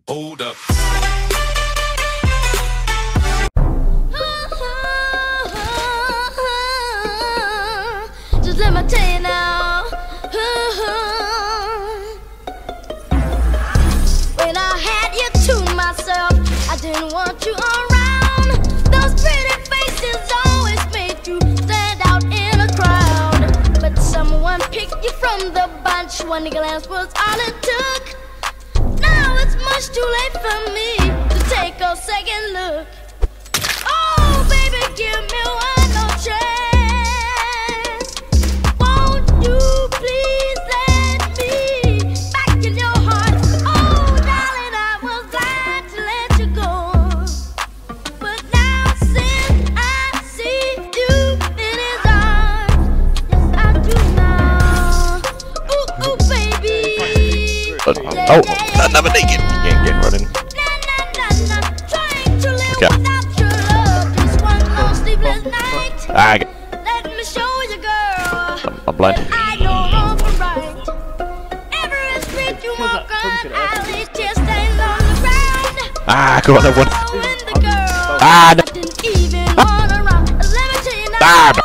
Hold up. Just let me tell you now. When I had you to myself, I didn't want you around. Those pretty faces always made you stand out in a crowd. But someone picked you from the bunch. One glance was all it took. Now it's much too late for me to take a second look. Oh, baby, give me one more chance. Won't you please let me back in your heart? Oh, darling, I was glad to let you go. But now since I see you in his arms, yes, I do now. Ooh, ooh, baby. Oh, another naked. You ain't getting running. Okay. Let me show you, girl. I'm blind. I know wrong from right. Every street you walk on, alley, tear stains on the ground. Ah, come on, that one. Oh, and the girl Ah, no. didn't even wanna run. Let me tell you now. Ah, no.